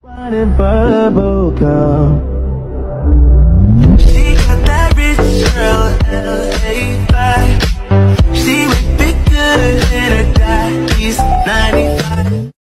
And bubble gum. She got that rich girl